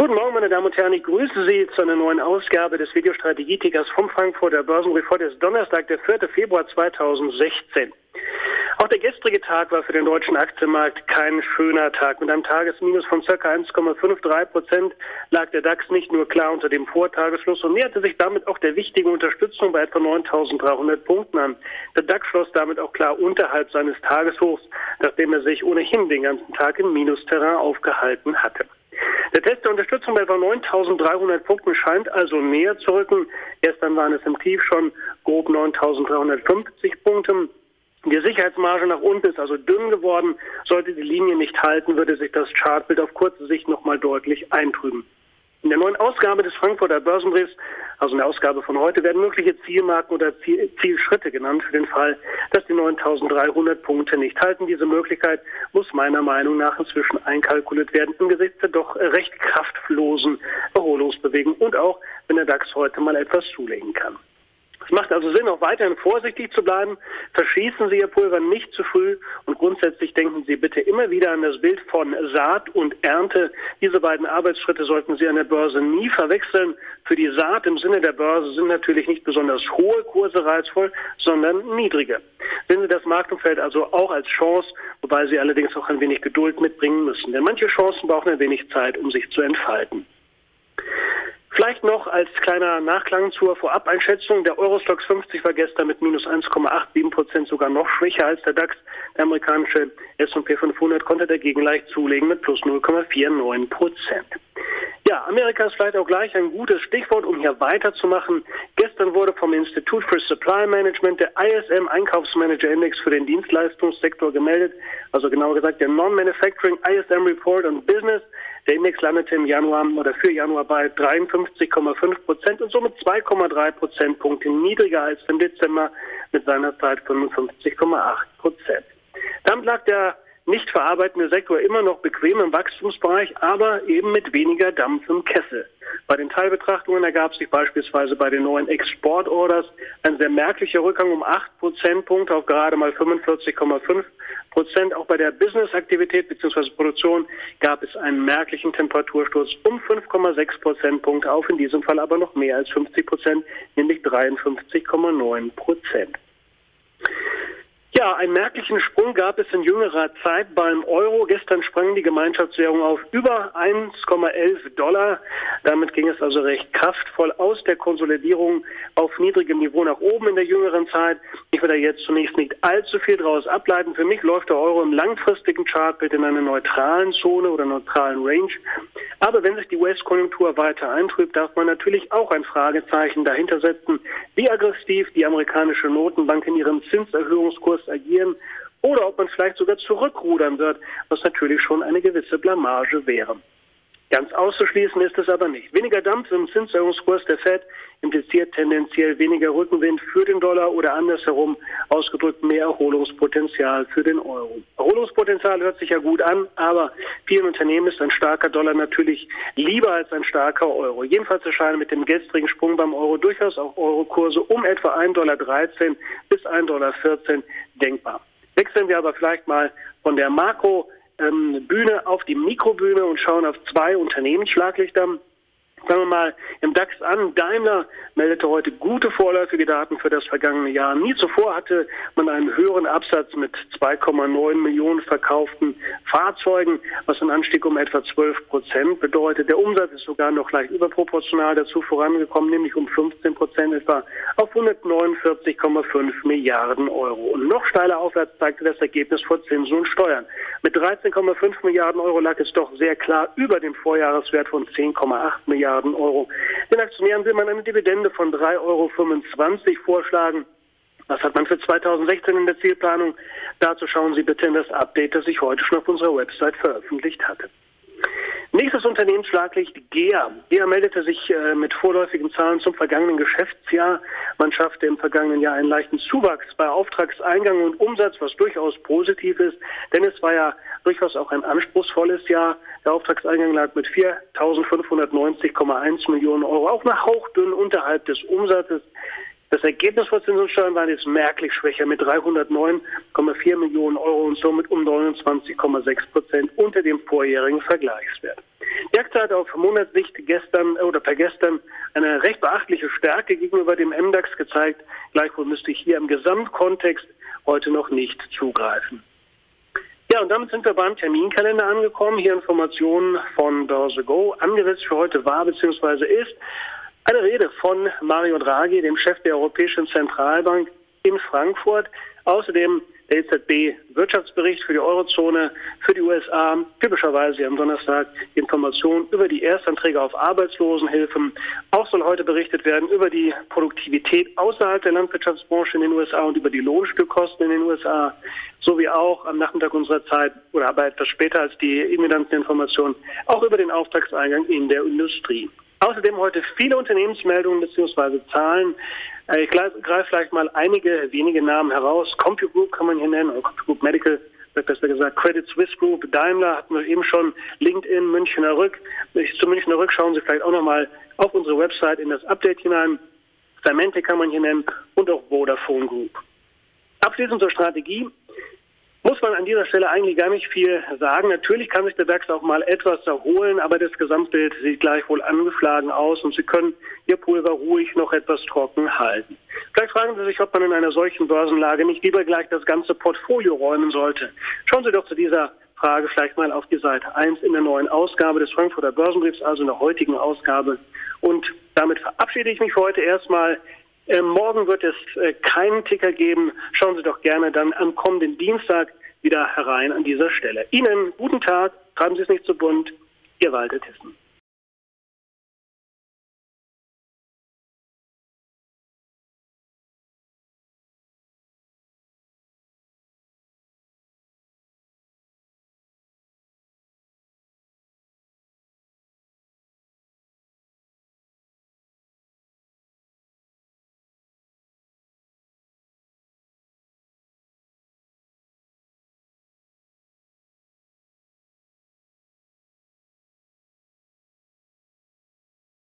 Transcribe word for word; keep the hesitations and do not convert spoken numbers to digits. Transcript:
Guten Morgen, meine Damen und Herren. Ich grüße Sie zu einer neuen Ausgabe des Videostrategie-Tickers vom Frankfurter Börsenreport. Es ist Donnerstag, der vierte Februar zweitausendsechzehn. Auch der gestrige Tag war für den deutschen Aktienmarkt kein schöner Tag. Mit einem Tagesminus von ca. eins Komma drei fünf Prozent lag der DAX nicht nur klar unter dem Vortagesschluss und näherte sich damit auch der wichtigen Unterstützung bei etwa neuntausenddreihundert Punkten an. Der DAX schloss damit auch klar unterhalb seines Tageshochs, nachdem er sich ohnehin den ganzen Tag im Minusterrain aufgehalten hatte. Der Test der Unterstützung bei etwa neuntausenddreihundert Punkten scheint also näher zu rücken. Gestern waren es im Tief schon grob neuntausenddreihundertfünfzig Punkte. Die Sicherheitsmarge nach unten ist also dünn geworden. Sollte die Linie nicht halten, würde sich das Chartbild auf kurze Sicht nochmal deutlich eintrüben. In der neuen Ausgabe des Frankfurter Börsenbriefs, also in der Ausgabe von heute, werden mögliche Zielmarken oder Ziel, Zielschritte genannt für den Fall, dass die neuntausenddreihundert Punkte nicht halten. Diese Möglichkeit muss meiner Meinung nach inzwischen einkalkuliert werden angesichts der doch recht kraftlosen Erholungsbewegung und auch, wenn der DAX heute mal etwas zulegen kann. Es macht also Sinn, auch weiterhin vorsichtig zu bleiben. Verschießen Sie Ihr Pulver nicht zu früh und grundsätzlich denken Sie bitte immer wieder an das Bild von Saat und Ernte. Diese beiden Arbeitsschritte sollten Sie an der Börse nie verwechseln. Für die Saat im Sinne der Börse sind natürlich nicht besonders hohe Kurse reizvoll, sondern niedrige. Sehen Sie das Marktumfeld also auch als Chance, wobei Sie allerdings auch ein wenig Geduld mitbringen müssen. Denn manche Chancen brauchen ein wenig Zeit, um sich zu entfalten. Vielleicht noch als kleiner Nachklang zur Vorab-Einschätzung. Der Eurostoxx fünfzig war sechzehn mit minus eins Komma sieben acht Prozent sogar noch schwächer als der DAX. Der amerikanische S und P fünfhundert konnte dagegen leicht zulegen mit plus null Komma neunundvierzig Prozent. Ja, Amerika ist vielleicht auch gleich ein gutes Stichwort, um hier weiterzumachen. Gestern wurde vom Institute for Supply Management der I S M Einkaufsmanager Index für den Dienstleistungssektor gemeldet, also genauer gesagt der Non-Manufacturing I S M Report on Business. Der Index landete im Januar oder für Januar bei dreiundfünfzig Komma fünf Prozent und somit zwei Komma drei Prozentpunkte niedriger als im Dezember mit seinerzeit fünfundfünfzig Komma acht Prozent. Damit lag der nicht verarbeitende Sektor immer noch bequem im Wachstumsbereich, aber eben mit weniger Dampf im Kessel. Bei den Teilbetrachtungen ergab sich beispielsweise bei den neuen Exportorders ein sehr merklicher Rückgang um acht Prozentpunkte auf gerade mal fünfundvierzig Komma fünf Prozent. Auch bei der Business-Aktivität bzw. Produktion gab es einen merklichen Temperatursturz um fünf Komma sechs Prozentpunkte auf, in diesem Fall aber noch mehr als fünfzig Prozent, nämlich dreiundfünfzig Komma neun Prozent. Ja, einen merklichen Sprung gab es in jüngerer Zeit beim Euro. Gestern sprang die Gemeinschaftswährung auf über eins Komma elf Dollar. Damit ging es also recht kraftvoll aus der Konsolidierung auf niedrigem Niveau nach oben in der jüngeren Zeit. Ich will da jetzt zunächst nicht allzu viel daraus ableiten. Für mich läuft der Euro im langfristigen Chartbild in einer neutralen Zone oder neutralen Range. Aber wenn sich die U S-Konjunktur weiter eintrübt, darf man natürlich auch ein Fragezeichen dahinter setzen, wie aggressiv die amerikanische Notenbank in ihrem Zinserhöhungskurs agieren oder ob man vielleicht sogar zurückrudern wird, was natürlich schon eine gewisse Blamage wäre. Ganz auszuschließen ist es aber nicht. Weniger Dampf im Zinserhöhungskurs der Fed impliziert tendenziell weniger Rückenwind für den Dollar oder andersherum ausgedrückt mehr Erholungspotenzial für den Euro. Erholungspotenzial hört sich ja gut an, aber vielen Unternehmen ist ein starker Dollar natürlich lieber als ein starker Euro. Jedenfalls erscheinen mit dem gestrigen Sprung beim Euro durchaus auch Eurokurse um etwa ein Komma dreizehn Dollar bis ein Komma vierzehn Dollar denkbar. Wechseln wir aber vielleicht mal von der Makro Ähm, Bühne auf die Mikrobühne und schauen auf zwei Unternehmensschlaglichter. Fangen wir mal im DAX an. Daimler meldete heute gute vorläufige Daten für das vergangene Jahr. Nie zuvor hatte man einen höheren Absatz mit zwei Komma neun Millionen verkauften Fahrzeugen, was ein Anstieg um etwa zwölf Prozent bedeutet. Der Umsatz ist sogar noch leicht überproportional dazu vorangekommen, nämlich um fünfzehn Prozent etwa auf hundertneunundvierzig Komma fünf Milliarden Euro. Und noch steiler aufwärts zeigte das Ergebnis vor Zinsen und Steuern. Mit dreizehn Komma fünf Milliarden Euro lag es doch sehr klar über dem Vorjahreswert von zehn Komma acht Milliarden Euro. Den Aktionären will man eine Dividende von drei Komma fünfundzwanzig Euro vorschlagen. Was hat man für zweitausendsechzehn in der Zielplanung? Dazu schauen Sie bitte in das Update, das ich heute schon auf unserer Website veröffentlicht hatte. Nächstes Unternehmensschlaglicht, G E A. G E A meldete sich äh, mit vorläufigen Zahlen zum vergangenen Geschäftsjahr. Man schaffte im vergangenen Jahr einen leichten Zuwachs bei Auftragseingang und Umsatz, was durchaus positiv ist, denn es war ja durchaus auch ein anspruchsvolles Jahr. Der Auftragseingang lag mit viertausendfünfhundertneunzig Komma eins Millionen Euro auch noch hauchdünn unterhalb des Umsatzes. Das Ergebnis vor Zins und Steuern war jetzt merklich schwächer mit dreihundertneun Komma vier Millionen Euro und somit um neunundzwanzig Komma sechs Prozent unter dem vorherigen Vergleichswert. Die Aktie hat auf Monatssicht gestern oder per gestern eine recht beachtliche Stärke gegenüber dem M DAX gezeigt. Gleichwohl müsste ich hier im Gesamtkontext heute noch nicht zugreifen. Ja, und damit sind wir beim Terminkalender angekommen. Hier Informationen von BörseGo. Angesetzt für heute war bzw. ist eine Rede von Mario Draghi, dem Chef der Europäischen Zentralbank in Frankfurt. Außerdem der E Z B-Wirtschaftsbericht für die Eurozone, für die U S A, typischerweise am Donnerstag die Information über die Erstanträge auf Arbeitslosenhilfen. Auch soll heute berichtet werden über die Produktivität außerhalb der Landwirtschaftsbranche in den U S A und über die Lohnstückkosten in den U S A, sowie auch am Nachmittag unserer Zeit oder aber etwas später als die imminenten Informationen auch über den Auftragseingang in der Industrie. Außerdem heute viele Unternehmensmeldungen bzw. Zahlen. Ich greife vielleicht mal einige wenige Namen heraus. Compute Group kann man hier nennen, oder Compute Group Medical, besser gesagt Credit Suisse Group, Daimler hatten wir eben schon, LinkedIn, Münchner Rück. Zu Münchner Rück schauen Sie vielleicht auch nochmal auf unsere Website in das Update hinein. Symantec kann man hier nennen und auch Vodafone Group. Abschließend zur Strategie. Muss man an dieser Stelle eigentlich gar nicht viel sagen. Natürlich kann sich der DAX auch mal etwas erholen, aber das Gesamtbild sieht gleichwohl angeschlagen aus und Sie können Ihr Pulver ruhig noch etwas trocken halten. Vielleicht fragen Sie sich, ob man in einer solchen Börsenlage nicht lieber gleich das ganze Portfolio räumen sollte. Schauen Sie doch zu dieser Frage vielleicht mal auf die Seite eins in der neuen Ausgabe des Frankfurter Börsenbriefs, also in der heutigen Ausgabe. Und damit verabschiede ich mich für heute erstmal. Äh, morgen wird es äh, keinen Ticker geben. Schauen Sie doch gerne dann am kommenden Dienstag wieder herein an dieser Stelle. Ihnen guten Tag, treiben Sie es nicht zu bunt. Ihr Walter Thyssen.